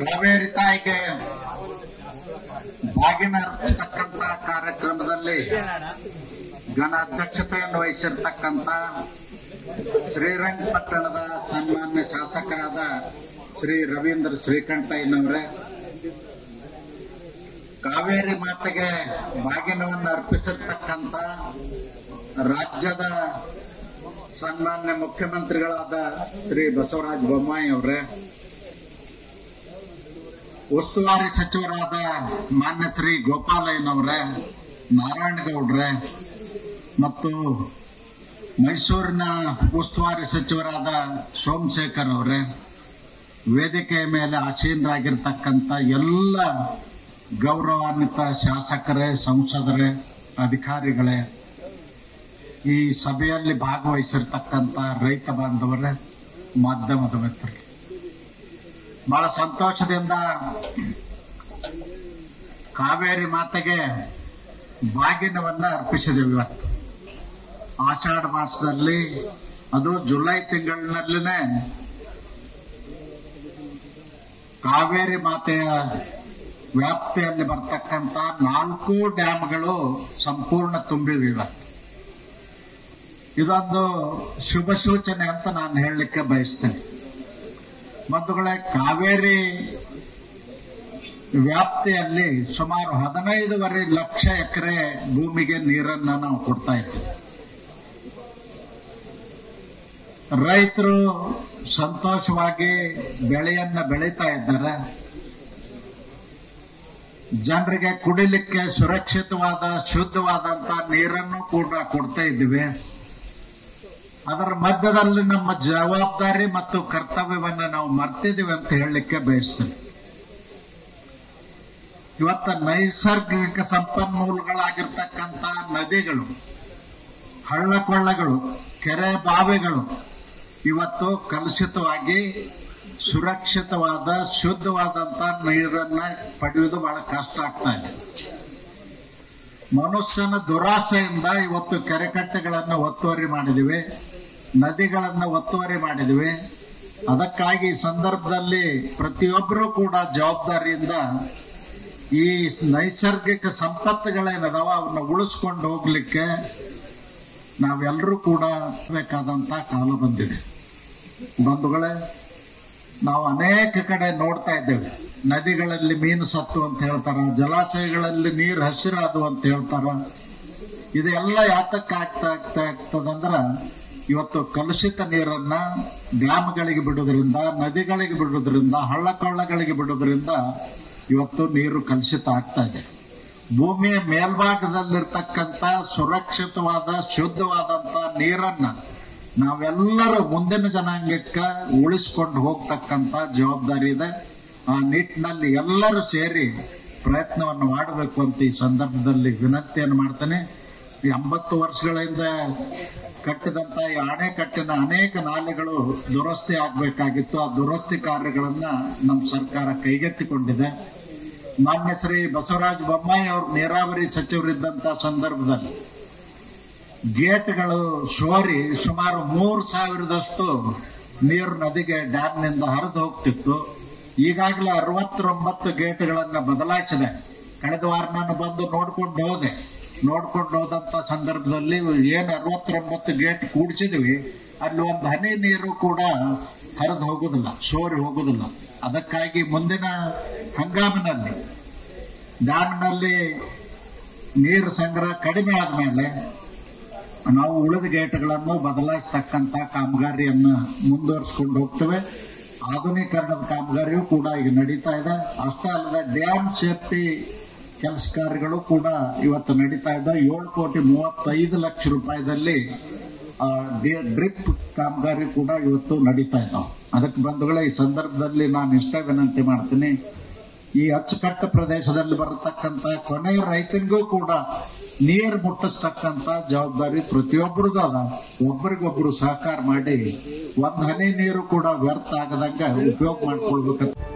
ಕಾವೇರಿ ತಾಯಿಗೆ ಬಾಗಿನ ಅರ್ಪಿಸತಕ್ಕಂತ ಕಾರ್ಯಕ್ರಮದಲ್ಲಿ ಘನ ಅಧ್ಯಕ್ಷತೆಯನ್ನು ವಹಿಸಿರ್ತಕ್ಕಂಥ ಶ್ರೀರಂಗಪಟ್ಟಣದ ಸನ್ಮಾನ್ಯ ಶಾಸಕರಾದ ಶ್ರೀ ರವೀಂದ್ರ ಶ್ರೀಕಂಠಯ್ಯನವರೇ, ಕಾವೇರಿ ಮಾತೆಗೆ ಬಾಗಿನವನ್ನು ಅರ್ಪಿಸಿರ್ತಕ್ಕಂಥ ರಾಜ್ಯದ ಸನ್ಮಾನ್ಯ ಮುಖ್ಯಮಂತ್ರಿಗಳಾದ ಶ್ರೀ ಬಸವರಾಜ ಬೊಮ್ಮಾಯಿ ಅವರೇ, ಉಸ್ತುವಾರಿ ಸಚಿವರಾದ ಮಾನ್ಯ ಶ್ರೀ ಗೋಪಾಲಯ್ಯನವರೇ, ನಾರಾಯಣಗೌಡ್ರೆ ಮತ್ತು ಮೈಸೂರಿನ ಉಸ್ತುವಾರಿ ಸಚಿವರಾದ ಸೋಮಶೇಖರ್ ಅವರೇ, ವೇದಿಕೆಯ ಮೇಲೆ ಆಸೀನರಾಗಿರ್ತಕ್ಕಂಥ ಎಲ್ಲ ಗೌರವಾನ್ವಿತ ಶಾಸಕರೇ, ಸಂಸದರೇ, ಅಧಿಕಾರಿಗಳೇ, ಈ ಸಭೆಯಲ್ಲಿ ಭಾಗವಹಿಸಿರ್ತಕ್ಕಂಥ ರೈತ ಬಾಂಧವರೇ, ಮಾಧ್ಯಮದ ಮಿತ್ರರೇ, ಬಹಳ ಸಂತೋಷದಿಂದ ಕಾವೇರಿ ಮಾತೆಗೆ ಬಾಗಿನವನ್ನ ಅರ್ಪಿಸಿದೆವು. ಇವತ್ತು ಆಷಾಢ ಮಾಸದಲ್ಲಿ, ಅದು ಜುಲೈ ತಿಂಗಳಿನಲ್ಲಿನೇ ಕಾವೇರಿ ಮಾತೆಯ ವ್ಯಾಪ್ತಿಯಲ್ಲಿ ಬರ್ತಕ್ಕಂಥ 4 ಡ್ಯಾಮ್ಗಳು ಸಂಪೂರ್ಣ ತುಂಬಿವೆ. ಇವತ್ತು ಇದೊಂದು ಶುಭ ಸೂಚನೆ ಅಂತ ನಾನು ಹೇಳಲಿಕ್ಕೆ ಬಯಸ್ತೇನೆ. ಬಂಧುಗಳೇ, ಕಾವೇರಿ ವ್ಯಾಪ್ತಿಯಲ್ಲಿ ಸುಮಾರು 15.5 ಲಕ್ಷ ಎಕರೆ ಭೂಮಿಗೆ ನೀರನ್ನು ನಾವು ಕೊಡ್ತಾ ಇದ್ದೀವಿ. ರೈತರು ಸಂತೋಷವಾಗಿ ಬೆಳೆಯನ್ನ ಬೆಳೀತಾ ಇದ್ದಾರೆ. ಜನರಿಗೆ ಕುಡಿಲಿಕ್ಕೆ ಸುರಕ್ಷಿತವಾದ ಶುದ್ಧವಾದಂತ ನೀರನ್ನು ಕೂಡ ಕೊಡ್ತಾ ಇದ್ದೀವಿ. ಅದರ ಮಧ್ಯದಲ್ಲಿ ನಮ್ಮ ಜವಾಬ್ದಾರಿ ಮತ್ತು ಕರ್ತವ್ಯವನ್ನು ನಾವು ಮರ್ತಿದ್ದೀವಿ ಅಂತ ಹೇಳಲಿಕ್ಕೆ ಬಯಸ್ತೇನೆ. ಇವತ್ತ ನೈಸರ್ಗಿಕ ಸಂಪನ್ಮೂಲಗಳಾಗಿರ್ತಕ್ಕಂಥ ನದಿಗಳು, ಹಳ್ಳ ಕೊಳ್ಳಗಳು, ಕೆರೆ ಬಾವಿಗಳು ಇವತ್ತು ಕಲುಷಿತವಾಗಿ ಸುರಕ್ಷಿತವಾದ ಶುದ್ಧವಾದಂತ ನೀರನ್ನ ಪಡೆಯುವುದು ಬಹಳ ಕಷ್ಟ ಆಗ್ತಾ ಇದೆ. ಮನುಷ್ಯನ ದುರಾಸೆಯಿಂದ ಇವತ್ತು ಕೆರೆಕಟ್ಟೆಗಳನ್ನು ಒತ್ತುವರಿ ಮಾಡಿದಿವೆ, ನದಿಗಳನ್ನು ಒತ್ತುವರಿ ಮಾಡಿದಿವೆ. ಅದಕ್ಕಾಗಿ ಈ ಸಂದರ್ಭದಲ್ಲಿ ಪ್ರತಿಯೊಬ್ಬರೂ ಕೂಡ ಜವಾಬ್ದಾರಿಯಿಂದ ಈ ನೈಸರ್ಗಿಕ ಸಂಪತ್ತುಗಳೇನದಾವ ಅವನ್ನ ಉಳಿಸ್ಕೊಂಡು ಹೋಗ್ಲಿಕ್ಕೆ ನಾವೆಲ್ಲರೂ ಕೂಡ ಬೇಕಾದಂತ ಕಾಲ ಬಂದಿದೆ. ಬಂಧುಗಳೇ, ನಾವು ಅನೇಕ ಕಡೆ ನೋಡ್ತಾ ಇದ್ದೇವೆ, ನದಿಗಳಲ್ಲಿ ಮೀನು ಸತ್ತು ಅಂತ ಹೇಳ್ತಾರ, ಜಲಾಶಯಗಳಲ್ಲಿ ನೀರು ಹಸಿರಾದು ಅಂತ ಹೇಳ್ತಾರ. ಇದೆಲ್ಲ ಯಾತಕ್ಕೆ ಆಗ್ತದಂದ್ರ ಇವತ್ತು ಕಲುಷಿತ ನೀರನ್ನ ಡ್ಯಾಮ್ಗಳಿಗೆ ಬಿಡೋದ್ರಿಂದ, ನದಿಗಳಿಗೆ ಬಿಡೋದ್ರಿಂದ, ಹಳ್ಳ ಕೊಳ್ಳಗಳಿಗೆ ಬಿಡೋದ್ರಿಂದ ಇವತ್ತು ನೀರು ಕಲುಷಿತ ಆಗ್ತಾ ಇದೆ. ಭೂಮಿಯ ಮೇಲ್ಭಾಗದಲ್ಲಿರ್ತಕ್ಕಂಥ ಸುರಕ್ಷಿತವಾದ ಶುದ್ಧವಾದಂತ ನೀರನ್ನ ನಾವೆಲ್ಲರೂ ಮುಂದಿನ ಜನಾಂಗಕ್ಕೆ ಉಳಿಸಿಕೊಂಡು ಹೋಗ್ತಕ್ಕಂಥ ಜವಾಬ್ದಾರಿ ಇದೆ. ಆ ನಿಟ್ಟಿನಲ್ಲಿ ಎಲ್ಲರೂ ಸೇರಿ ಪ್ರಯತ್ನವನ್ನು ಮಾಡಬೇಕು ಅಂತ ಈ ಸಂದರ್ಭದಲ್ಲಿ ವಿನಂತಿಯನ್ನು ಮಾಡ್ತೇನೆ. 80 ವರ್ಷಗಳಿಂದ ಕಟ್ಟಿದಂತ ಈ ಅಣೆಕಟ್ಟಿನ ಅನೇಕ ನಾಲೆಗಳು ದುರಸ್ತಿ ಆಗಬೇಕಾಗಿತ್ತು. ಆ ದುರಸ್ತಿ ಕಾರ್ಯಗಳನ್ನ ನಮ್ಮ ಸರ್ಕಾರ ಕೈಗೆತ್ತಿಕೊಂಡಿದೆ. ಮಾನ್ಯ ಶ್ರೀ ಬಸವರಾಜ ಬೊಮ್ಮಾಯಿ ಅವರು ನೀರಾವರಿ ಸಚಿವರಿದ್ದಂತ ಸಂದರ್ಭದಲ್ಲಿ ಗೇಟ್ಗಳು ಸೋರಿ ಸುಮಾರು 3,000ದಷ್ಟು ನೀರು ನದಿಗೆ ಡ್ಯಾಮ್ನಿಂದ ಹರಿದು ಹೋಗ್ತಿತ್ತು. ಈಗಾಗಲೇ 69 ಗೇಟ್ಗಳನ್ನ ಬದಲಾಯಿಸಿದೆ. ಕಳೆದ ವಾರ ನಾನು ಬಂದು ನೋಡ್ಕೊಂಡು ಹೋದಂತ ಸಂದರ್ಭದಲ್ಲಿ ಏನು 69 ಗೇಟ್ ಕೂಡಿಸಿದ್ವಿ, ಅಲ್ಲಿ ಒಂದು ಹನಿ ನೀರು ಕೂಡ ಹರಿದು ಹೋಗುದಿಲ್ಲ, ಸೋರಿ ಹೋಗುದಿಲ್ಲ. ಅದಕ್ಕಾಗಿ ಮುಂದಿನ ಹಂಗಾಮಿನಲ್ಲಿ ಡ್ಯಾಮ್ನಲ್ಲಿ ನೀರು ಸಂಗ್ರಹ ಕಡಿಮೆ ಆದ್ಮೇಲೆ ನಾವು ಉಳಿದ ಗೇಟ್ಗಳನ್ನು ಬದಲಾಯಿಸತಕ್ಕಂತ ಕಾಮಗಾರಿಯನ್ನು ಮುಂದುವರಿಸಿಕೊಂಡು ಹೋಗ್ತೇವೆ. ಆಧುನೀಕರಣದ ಕಾಮಗಾರಿಯೂ ಕೂಡ ಈಗ ನಡೀತಾ ಇದೆ. ಅಷ್ಟೇ ಅಲ್ಲದೆ ಡ್ಯಾಮ್ ಸೇಫ್ಟಿ ಕೆಲಸ ಕಾರ್ಯಗಳು ಕೂಡ ಇವತ್ತು ನಡೀತಾ ಇದೆ. 7,35 ರೂಪಾಯಿದಲ್ಲಿ ಡ್ರಿಪ್ ಕಾಮಗಾರಿ ಕೂಡ ಇವತ್ತು ನಡೀತಾ ಇದ್ದಾವೆ. ಅದಕ್ಕೆ ಬಂಧುಗಳೇ, ಈ ಸಂದರ್ಭದಲ್ಲಿ ನಾನು ಇಷ್ಟೇ ವಿನಂತಿ ಮಾಡ್ತೀನಿ, ಈ ಅಚ್ಚುಕಟ್ಟು ಪ್ರದೇಶದಲ್ಲಿ ಬರತಕ್ಕಂತ ಕೊನೆಯ ರೈತನಿಗೂ ಕೂಡ ನೀರು ಮುಟ್ಟಿಸ್ತಕ್ಕಂತ ಜವಾಬ್ದಾರಿ ಪ್ರತಿಯೊಬ್ಬರದು ಅದ. ಒಬ್ಬರಿಗೊಬ್ಬರು ಸಹಕಾರ ಮಾಡಿ ಒಂದು ಹನಿ ನೀರು ಕೂಡ ವ್ಯರ್ಥ ಆಗದಂಗ ಉಪಯೋಗ ಮಾಡ್ಕೊಳ್ಬೇಕಂತ